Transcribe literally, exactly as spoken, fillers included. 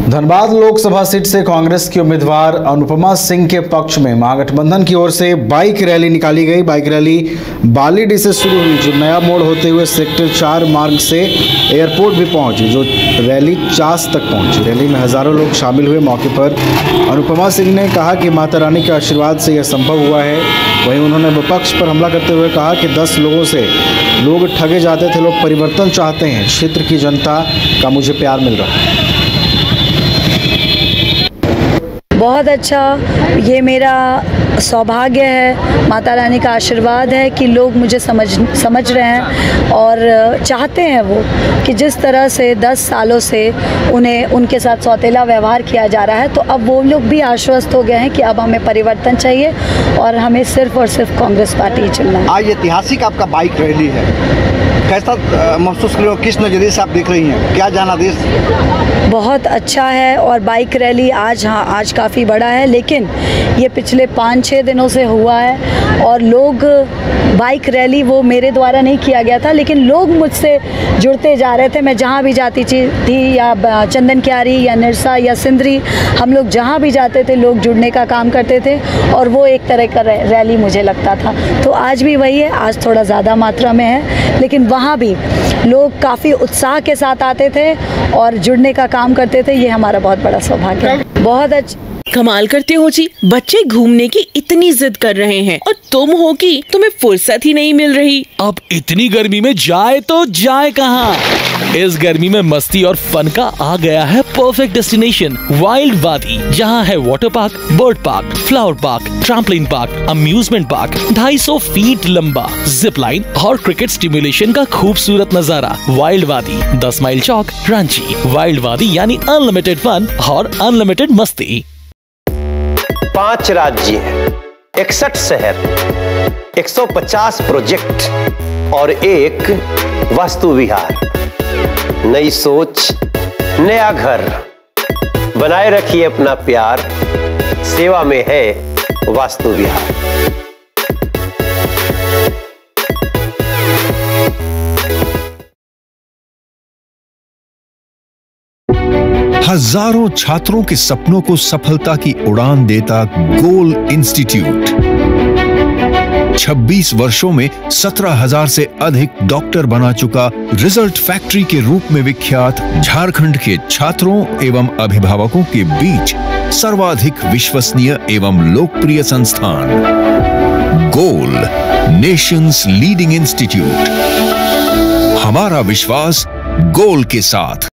Dhanbad Lok Sabha seat से कांग्रेस की उम्मीदवार अनुपमा सिंह के पक्ष में महागठबंधन की ओर से बाइक रैली निकाली गई। बाइक रैली बालीडीह से शुरू हुई, जो नया मोड़ होते हुए सेक्टर चार मार्ग से एयरपोर्ट भी पहुंची, जो रैली चास तक पहुंची। रैली में हजारों लोग शामिल हुए। मौके पर अनुपमा सिंह ने कहा कि माता रानी के आशीर्वाद से यह संभव हुआ है। वहीं उन्होंने विपक्ष पर हमला करते हुए कहा कि दस लोगों से लोग ठगे जाते थे, लोग परिवर्तन चाहते हैं, क्षेत्र की जनता का मुझे प्यार मिल रहा है। बहुत अच्छा, ये मेरा सौभाग्य है, माता रानी का आशीर्वाद है कि लोग मुझे समझ समझ रहे हैं और चाहते हैं वो कि जिस तरह से दस सालों से उन्हें उनके साथ सौतेला व्यवहार किया जा रहा है, तो अब वो लोग भी आश्वस्त हो गए हैं कि अब हमें परिवर्तन चाहिए और हमें सिर्फ और सिर्फ कांग्रेस पार्टी ही चुनना है। आज ऐतिहासिक आपका बाइक रैली है, कैसा महसूस कर रहे हो, किस नज़रिए से आप देख रही हैं, क्या जनादेश? बहुत अच्छा है और बाइक रैली आज हाँ आज काफ़ी बड़ा है, लेकिन ये पिछले पाँच छः दिनों से हुआ है और लोग बाइक रैली वो मेरे द्वारा नहीं किया गया था, लेकिन लोग मुझसे जुड़ते जा रहे थे। मैं जहाँ भी जाती थी, या चंदन क्यारी या निरसा या सिंदरी, हम लोग जहाँ भी जाते थे लोग जुड़ने का काम करते थे और वो एक तरह का रैली मुझे लगता था। तो आज भी वही है, आज थोड़ा ज़्यादा मात्रा में है, लेकिन वहाँ भी लोग काफ़ी उत्साह के साथ आते थे और जुड़ने का काम करते थे। ये हमारा बहुत बड़ा सौभाग्य है। बहुत अच्छा, कमाल करते हो जी, बच्चे घूमने की इतनी जिद कर रहे हैं और तुम हो कि तुम्हें फुर्सत ही नहीं मिल रही। अब इतनी गर्मी में जाए तो जाए कहाँ? इस गर्मी में मस्ती और फन का आ गया है परफेक्ट डेस्टिनेशन, वाइल्ड वादी, जहाँ है water park, bird park, flower park, trampoline park, amusement park, ढाई सौ फीट लंबा, जिप लाइन और क्रिकेट स्टिमुलेशन का खूबसूरत नजारा। वाइल्ड वादी, दस माइल चौक, रांची। वाइल्ड वादी यानी अनलिमिटेड फन और अनलिमिटेड मस्ती। पांच राज्य, इकसठ शहर, एक सौ पचास प्रोजेक्ट और एक वास्तु विहार। नई सोच, नया घर, बनाए रखिए अपना प्यार, सेवा में है वास्तु विहार। हजारों छात्रों के सपनों को सफलता की उड़ान देता गोल इंस्टीट्यूट छब्बीस वर्षों में सत्रह हजार से अधिक डॉक्टर बना चुका, रिजल्ट फैक्ट्री के रूप में विख्यात, झारखंड के छात्रों एवं अभिभावकों के बीच सर्वाधिक विश्वसनीय एवं लोकप्रिय संस्थान गोल, नेशंस लीडिंग इंस्टीट्यूट। हमारा विश्वास गोल के साथ।